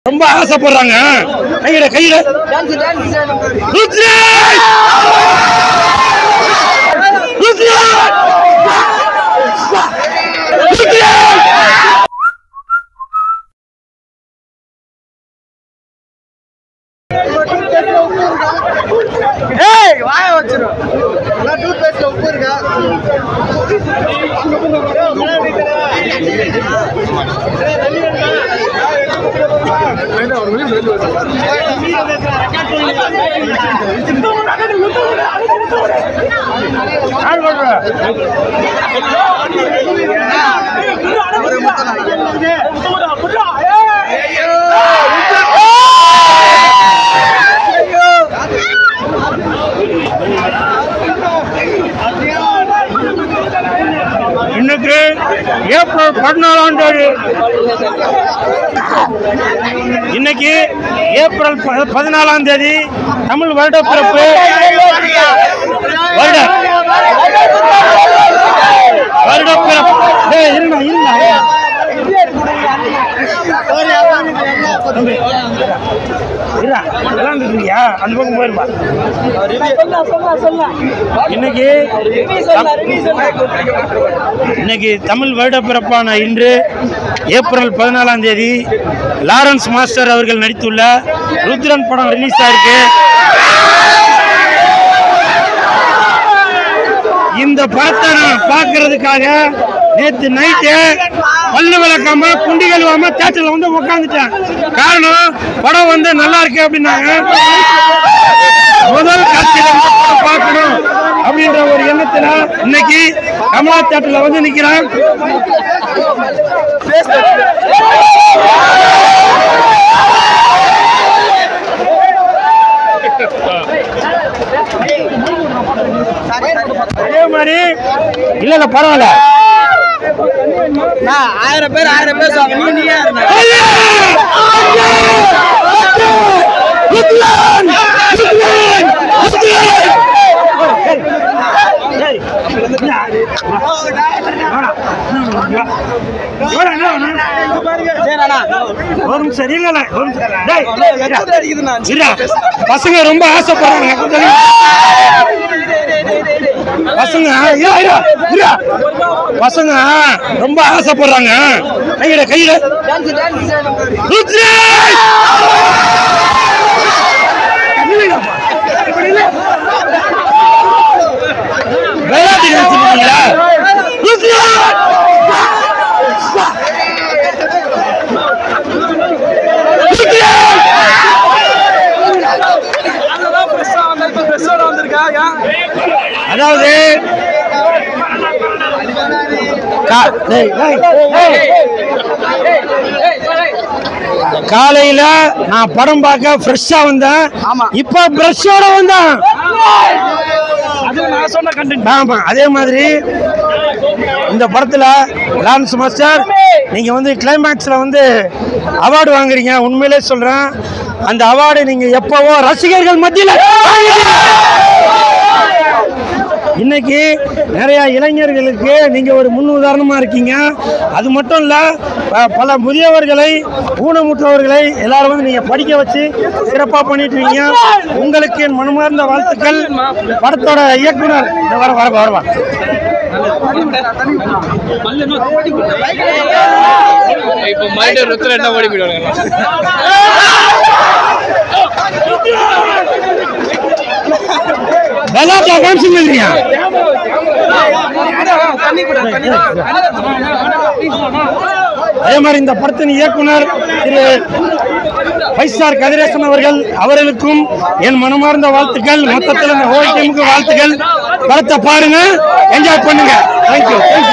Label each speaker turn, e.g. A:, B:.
A: ரொம்ப ஆசைப்படுறாங்க. கையில கையில
B: வாய வச்சிரும். டூத் பேஸ்ட்ல உப்பு இருக்கா?
A: இன்னைக்கு ஏப்ரல் 14ஆம் தேதி, இன்னைக்கு ஏப்ரல் 14ஆம் தேதி தமிழ் வருடப்பிறப்பு. வருடப்பிறப்பு அந்த பக்கம் போயிருப்பா. இன்னைக்கு தமிழ் வருடப்பிறப்பான இன்று ஏப்ரல் 14ஆம் தேதி லாரன்ஸ் மாஸ்டர் அவர்கள் நடித்துள்ள ருத்ரன் படம் ரிலீஸ் ஆயிருக்கு. இந்த படத்தை நான் பார்க்கறதுக்காக நேற்று நைட்டு பல்லு விளக்காம குண்டி கழுவாம தேட்டர்ல வந்து உட்காந்துட்டேன். காரணம் படம் வந்து நல்லா இருக்கு அப்படின்னாங்க. முதல் காட்சியில பார்க்கணும் அப்படின்ற ஒரு எண்ணத்துல இன்னைக்கு கமலா தேட்டர்ல வந்து நிக்கிறேன். அதே மாதிரி இல்ல இல்ல பரவாயில்ல,
B: 1000 பேர்
A: பசங்க ரொம்ப ஆசைப்படுறாங்க. பசங்க ரொம்ப ஆசைப்படுறாங்க. கையில கையில அதாவது காலையில நான் படம் பார்க்க ஃப்ரெஷ்ஷா வந்தேன். இப்ப பிரஷோட வந்தேன். அதே மாதிரி இந்த படத்துல லாரன்ஸ் மாஸ்டர் நீங்க வந்து கிளைமேக்ஸ்ல வந்து அவார்டு வாங்குறீங்க. உண்மையிலே சொல்றேன், அந்த அவார்டு நீங்க எப்பவோ ரசிகர்கள் மத்தியில இன்னைக்கு நிறைய இளைஞர்களுக்கு நீங்க ஒரு முன் உதாரணமா இருக்கீங்க. அது மட்டும் இல்ல, பல முதியவர்களை ஊனமுற்றவர்களை எல்லாரும் வந்து நீங்க படிக்க வச்சு சிறப்பா பண்ணிட்டு இருக்கீங்க. உங்களுக்கு என் மனமார்ந்த வாழ்த்துக்கள். படத்தோட இயக்குனர் வரவா
C: இப்ப மறுபடியும் ருத்ரன் என்ன ஓடி போயிடுவாங்க.
A: அதே மாதிரி இந்த படத்தின் இயக்குனர் திரு வைசார் கதிரேசன் அவர்களுக்கும் என் மனமார்ந்த வாழ்த்துக்கள். மொத்தத்தில் இந்த ஹோல் டீமுக்கு வாழ்த்துக்கள். படத்தை பாருங்க, என்ஜாய் பண்ணுங்க. தேங்க்யூ.